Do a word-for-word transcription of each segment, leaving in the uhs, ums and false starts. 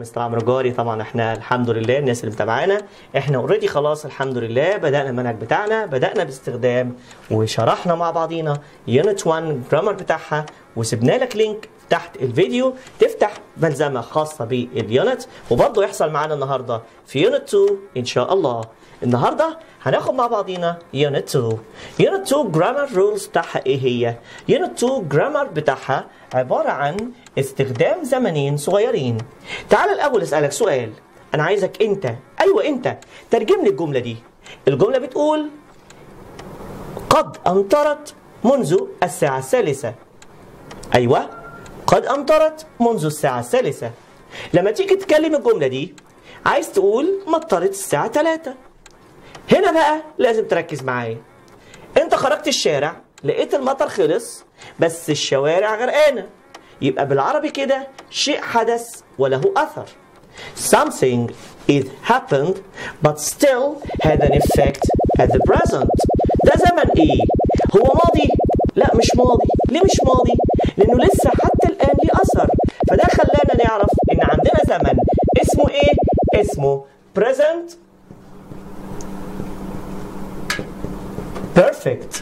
مستر عمرو جاري. طبعا احنا الحمد لله الناس اللي متابعانا احنا اوريدي خلاص الحمد لله بدأنا المنهج بتاعنا، بدأنا باستخدام وشرحنا مع بعضينا يونت واحد الجرامر بتاعها، وسبنا لك لينك تحت الفيديو تفتح ملزمة خاصة باليونت، وبرضه يحصل معانا النهارده في يونت اتنين ان شاء الله. النهارده هناخد مع بعضينا يونت اتنين. يونت اتنين جرامر رولز بتاعها ايه هي؟ يونت اتنين جرامر بتاعها عبارة عن استخدام زمنين صغيرين. تعال الأول أسألك سؤال، أنا عايزك أنت أيوه أنت ترجم لي الجملة دي. الجملة بتقول قد أمطرت منذ الساعة الثالثة. أيوه قد أمطرت منذ الساعة الثالثة. لما تيجي تتكلم الجملة دي عايز تقول مطرت الساعة تلاتة. هنا بقى لازم تركز معايا. أنت خرجت الشارع لقيت المطر خلص بس الشوارع غرقانة، يبقى بالعربي كده شيء حدث وله أثر. Something it happened but still had an effect at the present. ده زمن إيه؟ هو ماضي؟ لا مش ماضي. ليه مش ماضي؟ لأنه لسه حتى الآن ليه أثر، فده خلانا نعرف إن عندنا زمن اسمه إيه؟ اسمه present perfect.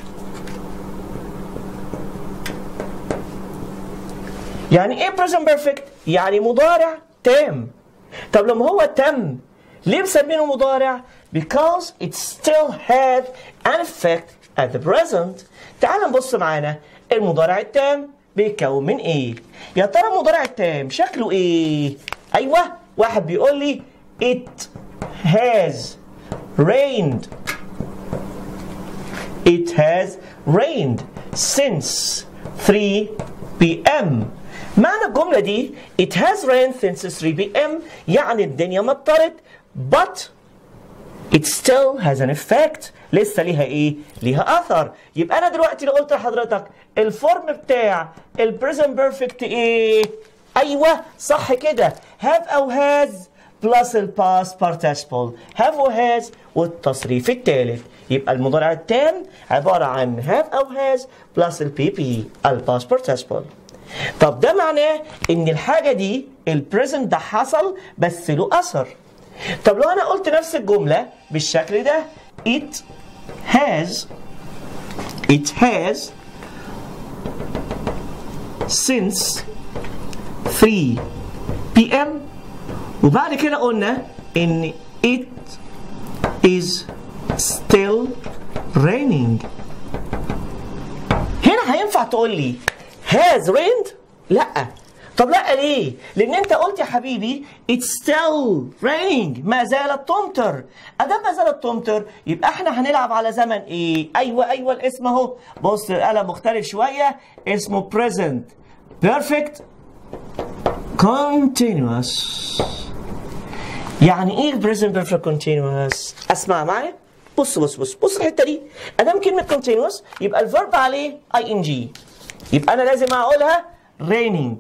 يعني ايه present perfect؟ يعني مضارع تام. طب لما هو تم ليه مسمينه مضارع؟ because it still had an effect at the present. تعال نبص معانا المضارع التام بيتكون من ايه؟ يا ترى المضارع التام شكله ايه؟ ايوه واحد بيقول لي it has rained. It has rained since three بي إم. معنى الجملة دي it has rained since three بي إم يعني الدنيا مطرت but it still has an effect. لسه ليها ايه؟ ليها اثر. يبقى انا دلوقتي لو قلت لحضرتك الفورم بتاع ال present perfect ايه؟ ايوه صح كده have او has plus ال past participle. have و has والتصريف الثالث. يبقى المضارع التام عبارة عن have أو has plus ال بي بي ال past participle. طب ده معناه إن الحاجة دي ال present ده حصل بس له أثر. طب لو أنا قلت نفس الجملة بالشكل ده it has it has since three بي إم وبعد كده قلنا إن it is still raining. هنا هينفع تقول لي has rained؟ لا. طب لا ليه؟ لأن أنت قلت يا حبيبي it's still raining ما زالت تمطر. أدام ما زالت تمطر يبقى احنا هنلعب على زمن إيه؟ أيوه أيوه الاسم أهو. بص القلم مختلف شوية اسمه present perfect continuous. يعني ايه present perfect continuous؟ اسمع معايا. بص بص بص بص الحته دي. ادام كلمه continuous يبقى الفيرب عليه اي ان جي، يبقى انا لازم اقولها raining.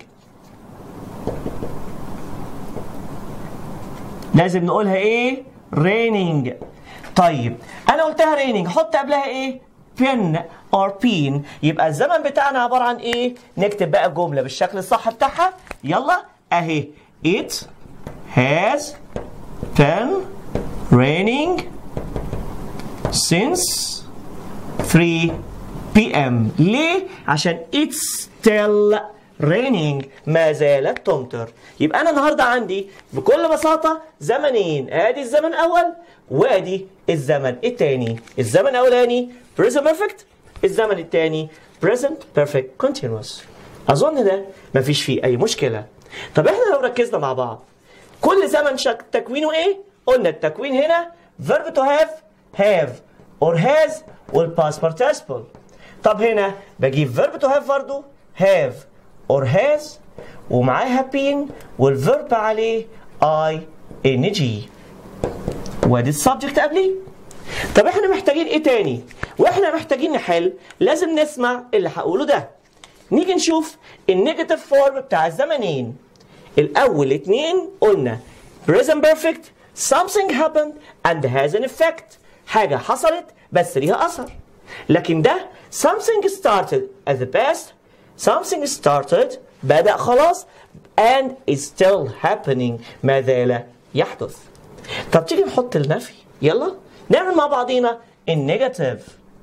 لازم نقولها ايه؟ raining. طيب انا قلتها raining حط قبلها ايه؟ pen or peen. يبقى الزمن بتاعنا عباره عن ايه؟ نكتب بقى الجمله بالشكل الصح بتاعها. يلا اهي it has been raining since three بي إم. ليه؟ عشان it's still raining ما زالت تمطر. يبقى أنا النهاردة عندي بكل بساطة زمنين، آدي الزمن الأول وآدي الزمن الثاني. الزمن الأولاني present perfect، الزمن الثاني present perfect continuous. أظن ده مفيش فيه أي مشكلة. طب إحنا لو ركزنا مع بعض كل زمن شك تكوينه إيه؟ قلنا التكوين هنا verb to have have or has والpast participle. طب هنا بجيب verb to have برضه have or has ومعاها been والverb عليه I N G وادي السبجكت قبليه. طب احنا محتاجين ايه تاني؟ واحنا محتاجين نحل لازم نسمع اللي هقوله ده. نيجي نشوف النيجاتيف فورم بتاع الزمنين. الاول اتنين قلنا present perfect something happened and has an effect. حاجة حصلت بس ليها أثر. لكن ده something started at the past something started بدأ خلاص and is still happening ما زال يحدث. طب تيجي نحط النفي، يلا نعمل مع بعضينا النيجاتيف.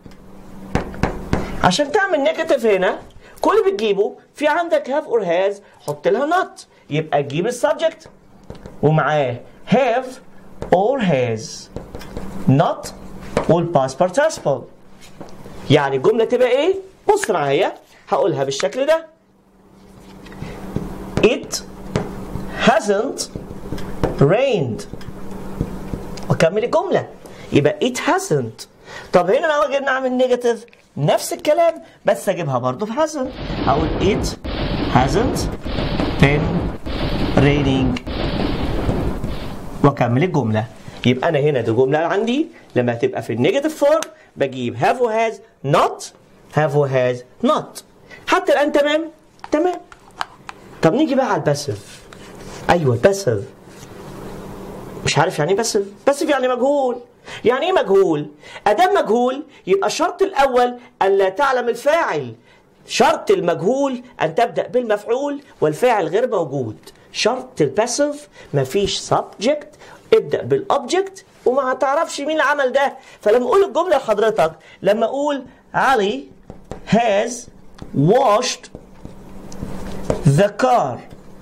عشان تعمل نيجاتيف هنا كل اللي بتجيبه في عندك have or has حط لها not، يبقى تجيب السبجكت ومعاه have or has not والpast participle. يعني الجملة تبقى ايه؟ بص معايا هقولها بالشكل ده. It hasn't rained. وكمل الجملة يبقى it hasn't. طب هنا لو جينا نعمل نيجاتيف نفس الكلام بس اجيبها برضه في hasn't. هقول it hasn't been raining واكمل الجملة. يبقى انا هنا دي جملة عندي لما تبقى في النيجاتيف فورم بجيب have or has not have or has not. حتى الان تمام؟ تمام. طب نيجي بقى على الباسيف. ايوه الباسيف. مش عارف يعني ايه باسيف؟ باسيف يعني مجهول. يعني ايه مجهول؟ ادام مجهول يبقى الشرط الاول الا تعلم الفاعل. شرط المجهول ان تبدا بالمفعول والفاعل غير موجود. شرط الباسيف مفيش سبجكت، ابدا بالاوبجكت وما تعرفش مين اللي عمل ده. فلما اقول الجمله لحضرتك، لما اقول علي has washed the car،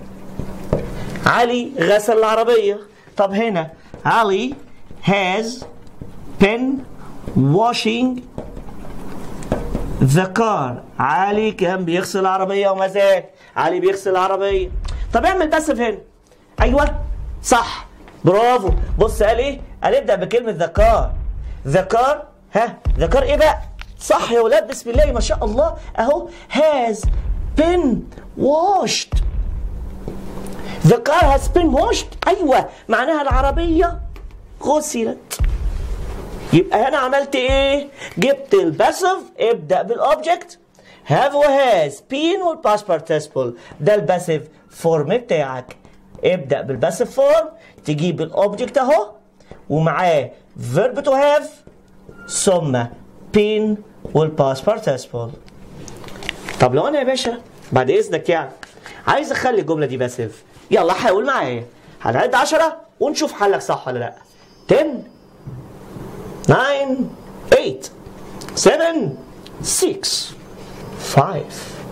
علي غسل العربيه. طب هنا علي has been washing the car، علي كان بيغسل العربيه وما زال علي بيغسل العربيه. طب اعمل باسيف هنا. ايوه صح برافو. بص قال ايه؟ قال ابدا بكلمه ذا كار. ذا كار ها ذا كار ايه بقى؟ صح يا ولاد بسم الله ما شاء الله اهو has been washed. The car has been washed. ايوه معناها العربيه غسلت. يبقى هنا عملت ايه؟ جبت الباسيف ابدا بالاوبجكت have و has been والباست participle. ده الباسيف فورم بتاعك. ابدا بالباسيف فورم تجيب الاوبجكت اهو ومعاه verb to have ثم been والباست participle. طب لو انا يا باشا بعد اذنك يعني عايز اخلي الجمله دي باسيف، يلا حاول معايا. هنعد عشرة ونشوف حلك صح ولا لا. عشرة تسعة ثمانية سبعة ستة خمسة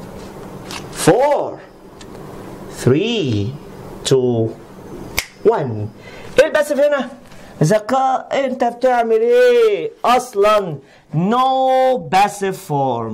أربعة ثلاثة اتنين واحد. ايه الباسيف هنا؟ ذكاء انت بتعمل ايه؟ اصلا no passive form.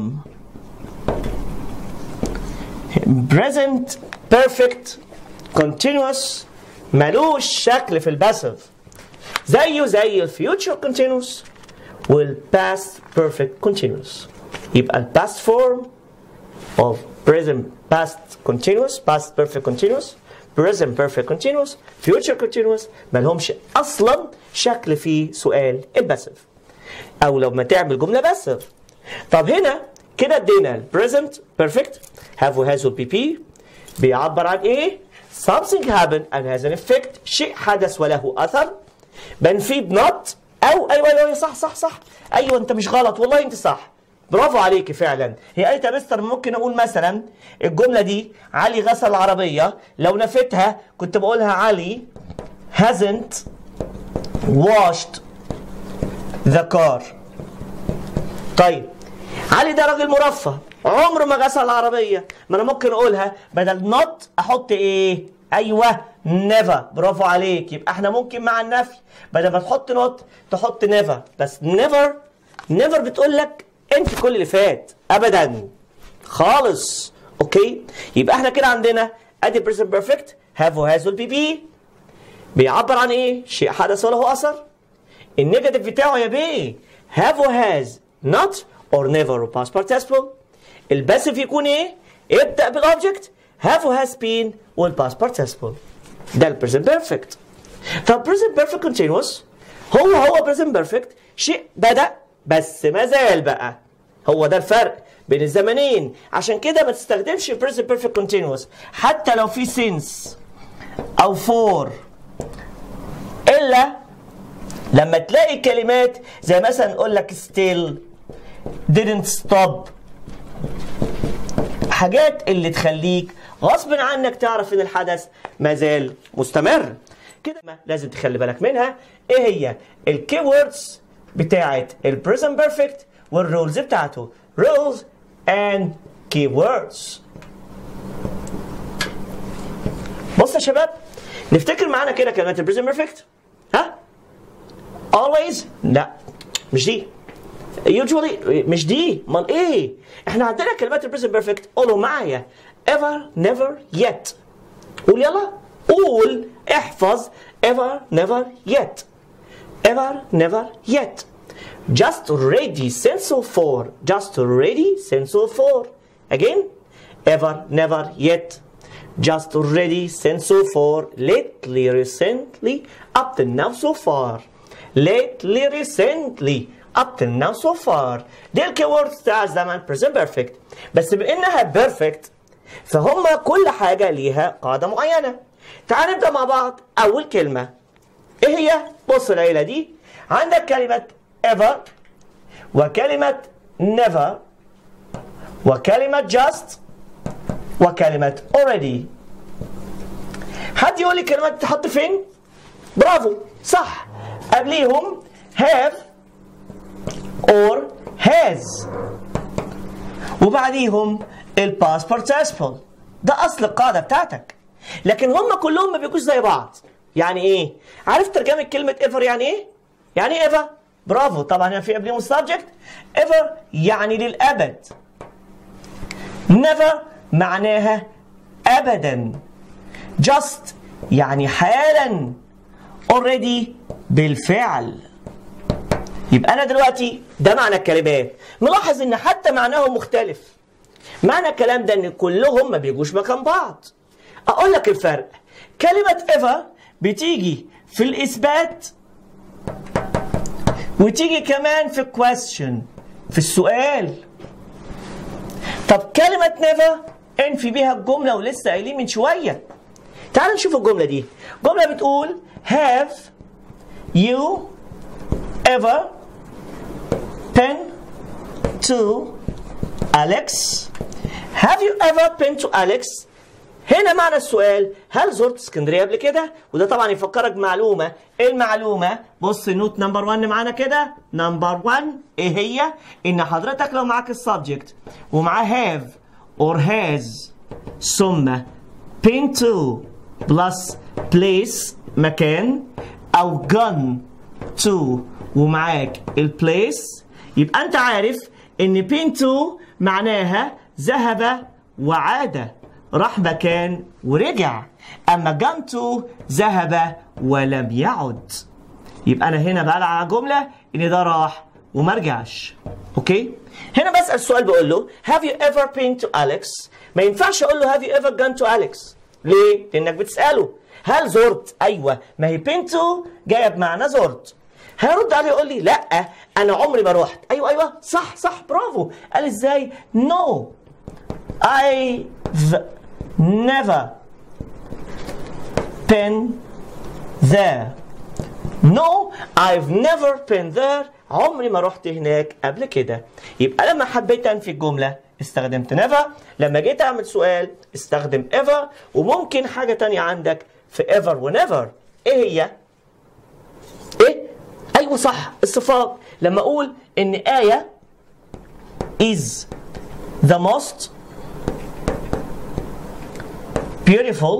present perfect continuous ملوش شكل في الباسيف زيه زي الفيوتشر continuous والpast perfect continuous. يبقى الباست فورم of present past continuous past perfect continuous present perfect continuous future continuous مالهمش اصلا شكل في سؤال الباسيف او لو ما تعمل جمله باسيف. طب هنا كده ادينا البريزنت بيرفكت have و has و بي بي بيعبر عن ايه؟ something happened and has an effect، شيء حدث وله اثر. بنفيد not او ايوه ايوه صح صح صح ايوه انت مش غلط والله انت صح برافو عليكي فعلا. هي قالت يا مستر ممكن اقول مثلا الجمله دي علي غسل العربيه، لو نفيتها كنت بقولها علي hasn't washed the car. طيب علي ده راجل مرفه عمره ما غسل العربيه، ما انا ممكن اقولها بدل not احط ايه؟ ايوه never برافو عليك. يبقى احنا ممكن مع النفي بدل ما تحط not تحط never، بس never never بتقول لك انت كل اللي فات ابدا خالص. اوكي يبقى احنا كده عندنا ادي present perfect have و has والبي بي بيعبر عن ايه؟ شيء حدث وله اثر. النيجاتيف بتاعه يا بيه have و has not or never و past participle. الباسيف يكون ايه؟ ابدأ بالاوبجكت have و has been والpast participle. ده البريزنت بيرفكت. طب present perfect continuous هو هو present perfect شيء بدأ بس ما زال بقى. هو ده الفرق بين الزمنين. عشان كده ما تستخدمش present perfect continuous حتى لو في since او for الا لما تلاقي كلمات زي مثلا اقول لك still didn't stop حاجات اللي تخليك غصب عنك تعرف ان الحدث ما زال مستمر. كده لازم تخلي بالك منها. ايه هي الكي ووردز بتاعت البريزنت بيرفكت والرولز بتاعته. rules and keywords. بص يا شباب، نفتكر معانا كده كلمات البريزنت بيرفكت. ها؟ always؟ لا مش دي. usually مش دي. امال ايه؟ احنا عندنا كلمات البريزنت بيرفكت. قولوا معايا ever never yet. قول يلا، قول، احفظ ever never yet. ever never yet. just already since or for. just already since or for. again ever never yet. just already since or for. lately recently up to now so far. lately recently up to now so far. دي الكيوردز بتاع الزمن present perfect. بس بانها perfect فهم كل حاجه ليها قاعده معينه. تعال نبدا مع بعض. اول كلمه ايه هي؟ بص العيله دي عندك كلمه ever وكلمه never وكلمه just وكلمه already. حد يقول لي كلمات تتحط فين؟ برافو صح، قبليهم have or has وبعديهم الباست participle. ده اصل القاعده بتاعتك، لكن هم كلهم ما بيجوش زي بعض. يعني ايه؟ عارف ترجمه كلمه ever يعني ايه؟ يعني ايه ever؟ برافو، طبعا في قبلهم السبجكت. ever يعني للابد. never معناها ابدا. just يعني حالا. already بالفعل. يبقى انا دلوقتي ده معنى الكلمات. ملاحظ ان حتى معناهم مختلف. معنى الكلام ده ان كلهم ما بيجوش مكان بعض. اقول لك الفرق. كلمة ever بتيجي في الاثبات وتيجي كمان في question في السؤال. طب كلمة never انفي بيها الجملة ولسه قايلين من شوية. تعال نشوف الجملة دي. جملة بتقول have you ever been to Alex. have you ever been to Alex؟ هنا معنى السؤال هل زرت اسكندريه قبل كده؟ وده طبعا يفكرك بمعلومه. المعلومه بص نوت نمبر واحد معانا كده. نمبر واحد ايه هي؟ ان حضرتك لو معاك السبجكت ومعاه have or has ثم been to plus place مكان او gone to ومعاك البليس، يبقى انت عارف ان been to معناها ذهب وعاد، راح مكان ورجع. اما gone to ذهب ولم يعد. يبقى انا هنا بقى على جمله ان ده راح وما رجعش. اوكي؟ هنا بسال سؤال بقول له have you ever been to Alex؟ ما ينفعش اقول له have you ever gone to Alex. ليه؟ لانك بتساله هل زرت؟ ايوه، ما هي been to جايه بمعنى زرت. هيرد عليه يقول لي لا انا عمري ما رحت. ايوه ايوه صح صح برافو. قال ازاي؟ no I've never been there. no I've never been there. عمري ما رحت هناك قبل كده. يبقى لما حبيت انفي الجمله استخدمت never، لما جيت اعمل سؤال استخدم ever. وممكن حاجه تانية عندك في ever و never. ايه هي؟ ايه؟ ايوه صح، الصفات. لما اقول ان آية is the most beautiful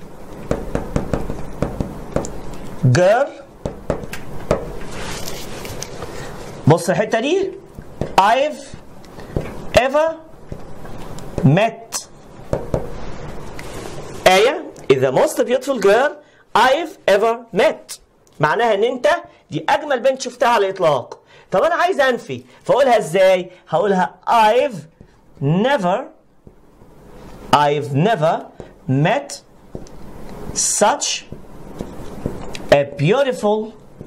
girl. بص الحتة دي I've ever met. آية is the most beautiful girl I've ever met. معناها ان انت دي اجمل بنت شفتها على الاطلاق. طب انا عايز انفي فاقولها ازاي؟ هقولها I've never I've never met such a beautiful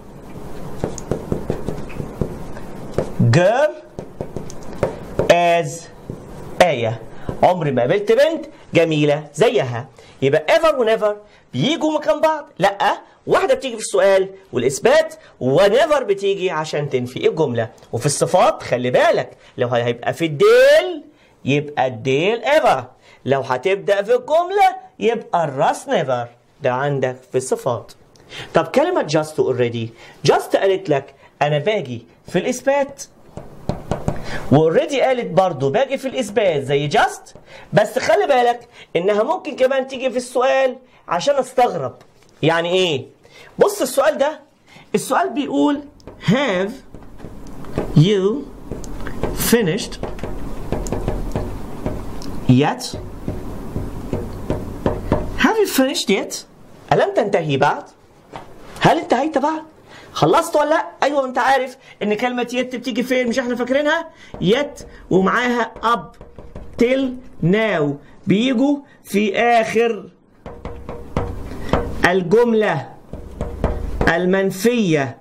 girl as آية. عمري ما قابلت بنت جميلة زيها. يبقى ever و never بيجوا مكان بعض؟ لا، واحدة بتيجي في السؤال والإثبات ونيفر بتيجي عشان تنفي الجملة. وفي الصفات خلي بالك لو هيبقى في الديل يبقى الديل ever. لو هتبدأ في الجملة يبقى الراس never. ده عندك في الصفات. طب كلمة just already. just قالت لك أنا باجي في الإثبات، والready قالت برضو باجي في الإثبات زي just، بس خلي بالك إنها ممكن كمان تيجي في السؤال عشان أستغرب. يعني إيه؟ بص السؤال ده، السؤال بيقول have you finished yet؟ have you finished yet؟ ألم تنتهي بعد؟ هل انتهيت بعد؟ خلصت ولا لا؟ ايوه انت عارف ان كلمة يت بتيجي فين؟ مش احنا فاكرينها؟ يت ومعاها up till now بيجوا في اخر الجملة المنفية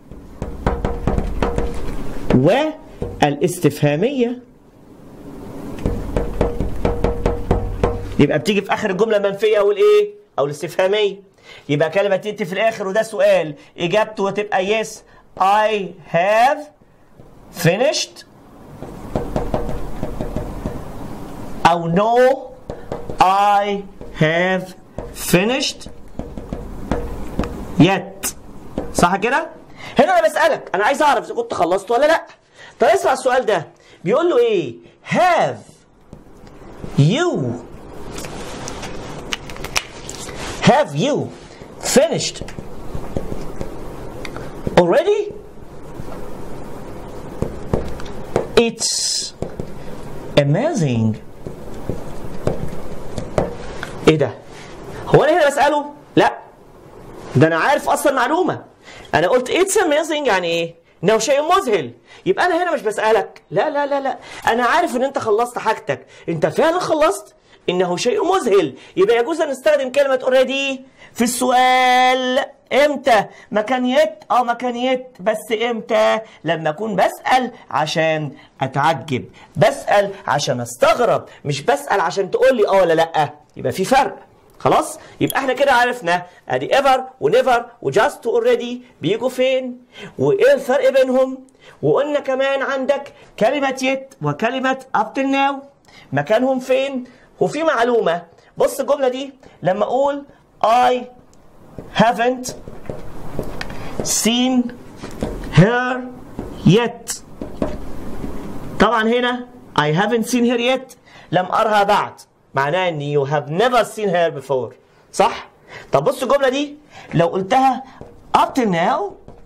والاستفهامية. يبقى بتيجي في اخر الجملة المنفية او الايه؟ او الاستفهامية. يبقى كلمة يت في الاخر وده سؤال، اجابته هتبقى yes I have finished او no I have finished yet. صح كده؟ هنا انا بسألك، انا عايز اعرف اذا كنت خلصت ولا لا. طب اسمع السؤال ده بيقول له ايه؟ have you have you finished already? It's amazing. ايه ده؟ هو انا هنا بسأله؟ لا، ده انا عارف اصلا معلومة. انا قلت it's amazing يعني ايه؟ انه شيء مذهل. يبقى انا هنا مش بسألك، لا لا لا لا، انا عارف ان انت خلصت حاجتك، انت فعلا خلصت؟ انه شيء مذهل. يبقى يجوز ان نستخدم كلمة already في السؤال امتى؟ مكان يت، اه مكان يت، بس امتى؟ لما اكون بسأل عشان اتعجب، بسأل عشان استغرب، مش بسأل عشان تقول لي اه ولا لا. يبقى في فرق. خلاص؟ يبقى احنا كده عرفنا ادي ever ونيفر وجاست واوريدي بيجوا فين؟ وايه الفرق بينهم؟ وقلنا كمان عندك كلمة يت وكلمة up till now مكانهم فين؟ وفي معلومة، بص الجملة دي لما اقول I haven't seen her yet. طبعا هنا I haven't seen her yet لم أرها بعد، معناه ان you have never seen her before. صح؟ طب بص الجملة دي لو قلتها up till now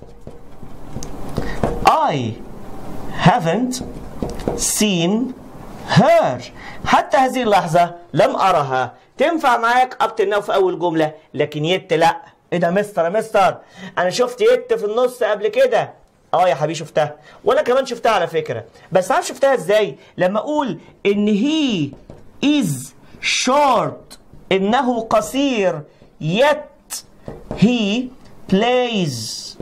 I haven't seen her، حتى هذه اللحظة لم أرها، تنفع معاك up till now في أول جملة، لكن يت لا. إيه ده مستر يا مستر؟ أنا شفت يت في النص قبل كده. اه يا حبيبي شفتها، وانا كمان شفتها على فكرة، بس عارف شفتها ازاي؟ لما اقول ان he is short انه قصير yet he plays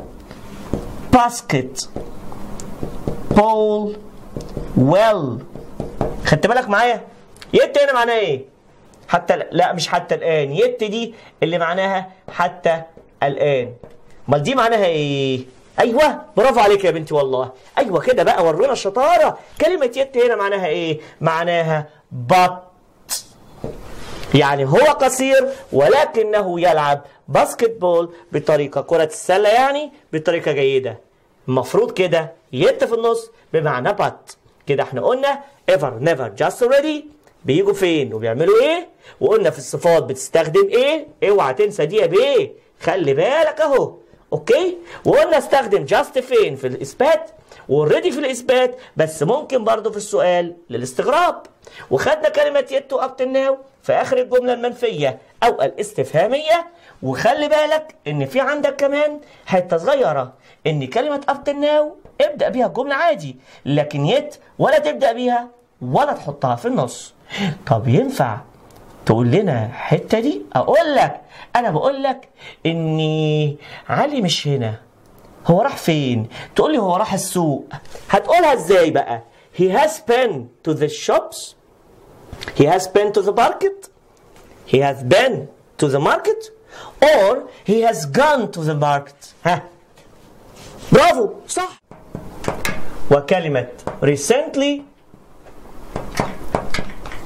basketball well. خدت بالك معايا؟ يت هنا معناها ايه؟ حتى لا مش حتى الان، يت دي اللي معناها حتى الان. امال دي معناها ايه؟ ايوه برافو عليك يا بنتي والله، ايوه كده بقى ورونا الشطاره. كلمه يت هنا معناها ايه؟ معناها بط، يعني هو قصير ولكنه يلعب باسكت بول بطريقه كره السله، يعني بطريقه جيده. المفروض كده يت في النص بمعنى بط. كده احنا قلنا ever never just already بيجوا فين وبيعملوا ايه، وقلنا في الصفات بتستخدم ايه. اوعى تنسى دي يا بيه، خلي بالك اهو. اوكي، وقلنا استخدم just فين؟ في الاثبات، والريدي في الاثبات، بس ممكن برضو في السؤال للاستغراب. وخدنا كلمه يت up till now في اخر الجمله المنفيه او الاستفهاميه. وخلي بالك ان في عندك كمان حته صغيره، ان كلمه up till now ابدا بيها الجمله عادي، لكن يت ولا تبدا بيها ولا تحطها في النص. طب ينفع تقول لنا الحته دي؟ اقول لك، انا بقول لك اني علي مش هنا، هو راح فين؟ تقول لي هو راح السوق. هتقولها ازاي بقى؟ he has been to the shops، he has been to the market، he has been to the market or he has gone to the market. ها برافو صح. وكلمة recently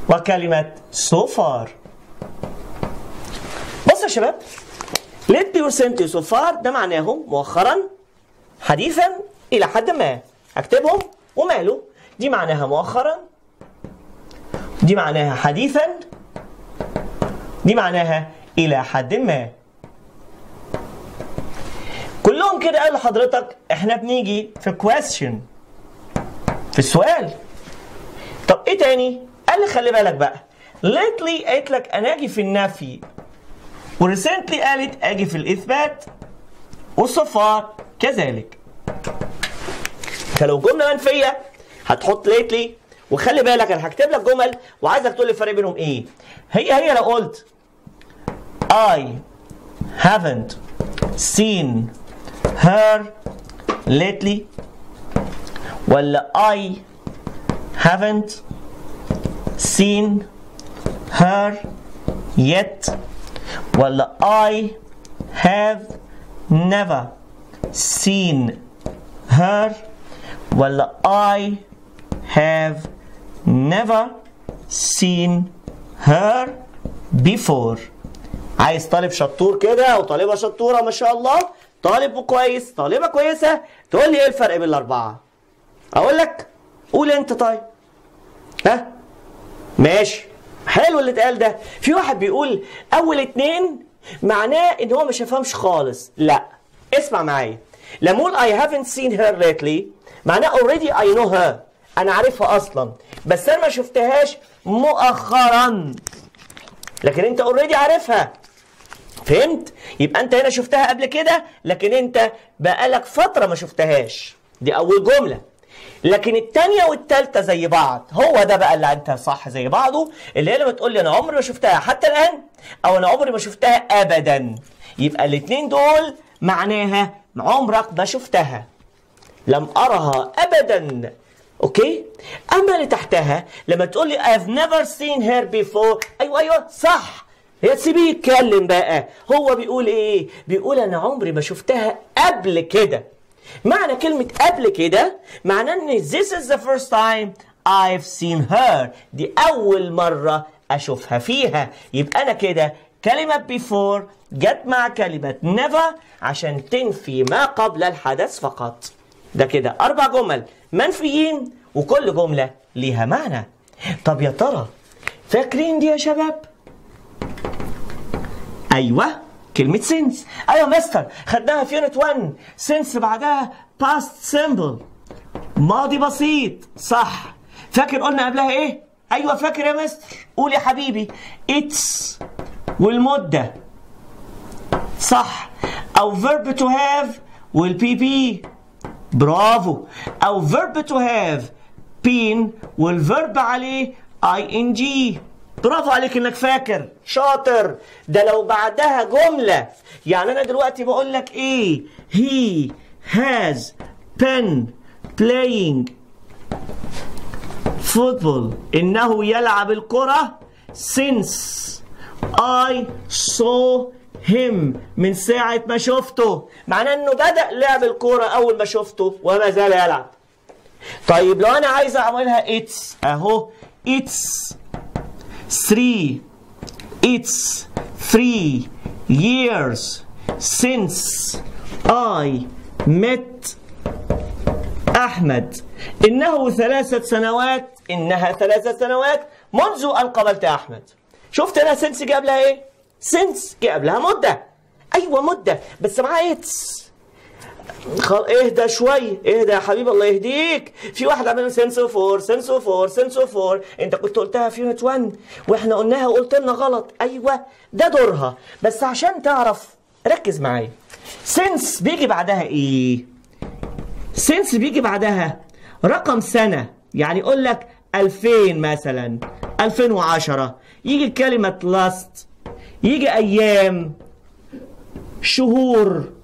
وكلمة so far. بص يا شباب، lately recently so far ده معناهم مؤخرا، حديثا، إلى حد ما. أكتبهم وماله، دي معناها مؤخرا، دي معناها حديثا، دي معناها إلى حد ما. كلهم كده قال لحضرتك احنا بنيجي في question، في السؤال. طب ايه تاني؟ قال لي خلي بالك بقى، lately قالت لك انا اجي في النفي، وريسنتلي قالت اجي في الاثبات، وso far كذلك. فلو جمله منفيه هتحط lately، وخلي بالك انا هكتب لك جمل وعايزك تقول لي الفرق بينهم ايه. هي هي لو قلت I haven't seen her lately، ولا I haven't seen her yet، ولا I have never seen her، ولا I have never seen her before. عايز طالب شطور كده او طالبه شطوره ما شاء الله، طالب كويس، طالبه كويسه، تقول لي ايه الفرق بين الاربعه؟ اقول لك قول انت. طيب ها ماشي، حلو اللي اتقال ده. في واحد بيقول اول اتنين معناه ان هو ما شافهمش خالص. لا، اسمع معايا. لما اقول I haven't seen her lately معناه already I know her، انا عارفها اصلا، بس انا ما شفتهاش مؤخرا، لكن انت already عارفها. فهمت؟ يبقى انت هنا شفتها قبل كده، لكن انت بقالك فتره ما شفتهاش. دي اول جمله. لكن الثانيه والثالثه زي بعض، هو ده بقى اللي انت صح زي بعضه، اللي هي لما تقول لي انا عمري ما شفتها حتى الان، او انا عمري ما شفتها ابدا، يبقى الاثنين دول معناها عمرك ما شفتها، لم ارها ابدا. اوكي؟ اما اللي تحتها لما تقول لي I've never seen her before، ايوه ايوه صح، يا تسيبيه يتكلم بقى. هو بيقول ايه؟ بيقول انا عمري ما شفتها قبل كده. معنى كلمة قبل كده معناه ان this is the first time I've seen her، دي اول مرة اشوفها فيها. يبقى انا كده كلمة before جت مع كلمة never عشان تنفي ما قبل الحدث فقط. ده كده اربع جمل منفيين، وكل جملة ليها معنى. طب يا ترى فاكرين دي يا شباب؟ ايوه كلمة since. ايوه مستر خدناها في يونت واحد. since بعدها past simple، ماضي بسيط، صح. فاكر قلنا قبلها ايه؟ ايوه فاكر يا مستر، قول يا حبيبي. it's والمدة، صح. او verb to have والبي بي، برافو. او verb to have been والverb عليه ing، برافو عليك انك فاكر، شاطر. ده لو بعدها جملة، يعني انا دلوقتي بقول لك ايه؟ he has been playing football، انه يلعب الكرة since I saw him، من ساعة ما شفته، معناه انه بدأ لعب الكرة اول ما شفته وما زال يلعب. طيب لو انا عايز اعملها it's، اهو it's three it's three years since I met أحمد، إنه ثلاثة سنوات، إنها ثلاثة سنوات منذ أن قابلت أحمد. شفت أنا since جه قبلها إيه؟ since جه قبلها مدة، أيوة مدة بس معاها it's. اهدى شوي، اهدى يا حبيبي الله يهديك. في واحد عمل سنسو فور سنسو فور سنسو فور، انت كنت قلتها في يونت واحد واحنا قلناها وقلت لنا غلط. ايوه ده دورها، بس عشان تعرف ركز معايا. سنس بيجي بعدها ايه؟ سنس بيجي بعدها رقم سنه، يعني يقول لك ألفين مثلا، ألفين وعشرة، يجي كلمه لاست، يجي ايام، شهور،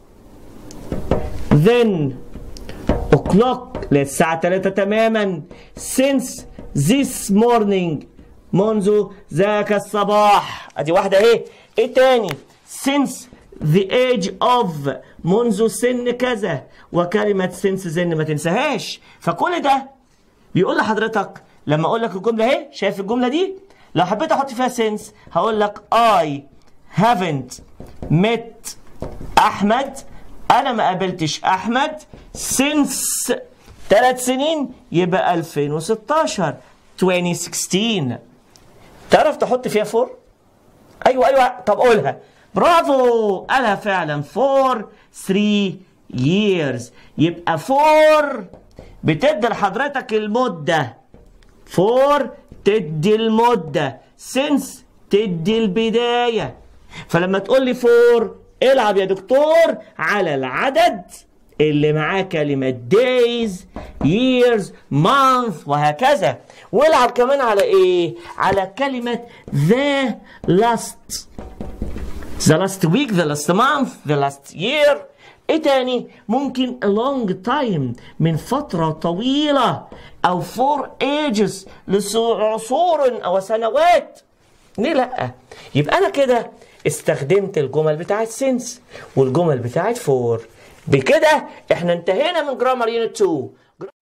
then o'clock للساعة ثلاثة تماما، since this morning منذ ذاك الصباح، ادي واحدة اهي. ايه تاني؟ since the age of منذ سن كذا، وكلمة since then ما تنساهاش. فكل ده بيقول لحضرتك لما اقول لك الجملة اهي، شايف الجملة دي؟ لو حبيت احط فيها since هقول لك I haven't met احمد، انا ما قابلتش احمد since ثلاث سنين، يبقى ألفين وستاشر ألفين وستاشر. تعرف تحط فيها فور؟ ايوه ايوه، طب قولها. برافو، قالها فعلا for three years. يبقى for بتدي لحضرتك المدة، for تدي المدة، since تدي البداية. فلما تقول لي for العب يا دكتور على العدد اللي معاه كلمة days years month وهكذا، والعب كمان على ايه؟ على كلمة the last the last week the last month the last year. ايه تاني؟ ممكن a long time من فترة طويلة، او for ages لعصور او سنوات. ليه لا؟ يبقى انا كده استخدمت الجمل بتاعت since والجمل بتاعت for. بكده احنا انتهينا من جرامر يونت اتنين.